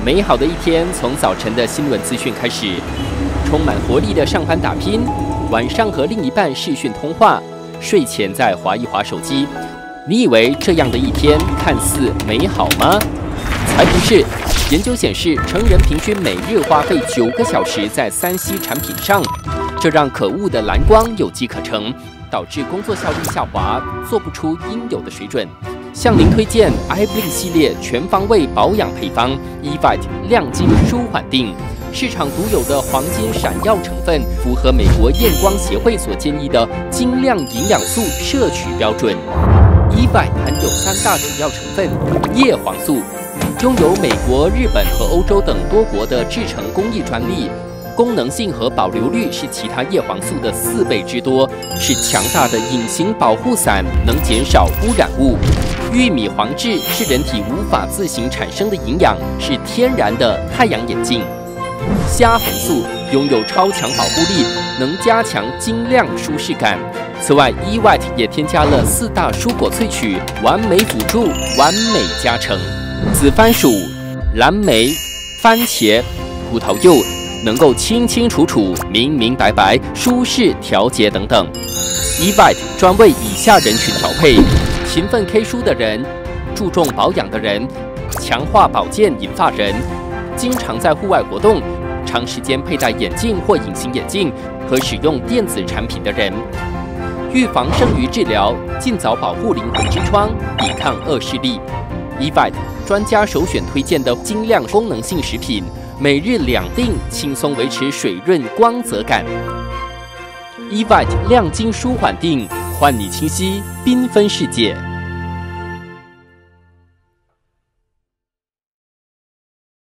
美好的一天从早晨的新闻资讯开始，充满活力的上班打拼，晚上和另一半视讯通话，睡前再滑一滑手机。你以为这样的一天看似美好吗？才不是！研究显示，成人平均每日花费9个小时在3C 产品上，这让可恶的蓝光有机可乘，导致工作效率下滑，做不出应有的水准。向您推荐 iBlink 系列全方位保养配方 eVite 亮晶舒缓定，市场独有的黄金闪耀成分，符合美国验光协会所建议的精亮营养素摄取标准。eVite 含有3大主要成分：叶黄素，拥有美国、日本和欧洲等多国的制成工艺专利。功能性和保留率是其他叶黄素的4倍之多，是强大的隐形保护伞，能减少污染物。玉米黄质是人体无法自行产生的营养，是天然的太阳眼镜。虾红素拥有超强保护力，能加强晶亮舒适感。此外 eVite 也添加了4大蔬果萃取，完美辅助，完美加成。紫番薯、蓝莓、番茄、葡萄柚能够清清楚楚、明明白白、舒适调节等等。eVite 专为以下人群调配：勤奋 K 书的人，注重保养的人，强化保健银发人，经常在户外活动、长时间佩戴眼镜或隐形眼镜和使用电子产品的人。预防胜于治疗，尽早保护灵魂之窗，抵抗恶视力。eVite 专家首选推荐的精亮功能性食品，每日2锭，轻松维持水润光泽感。eVite 亮晶舒缓定，换你清晰缤纷世界。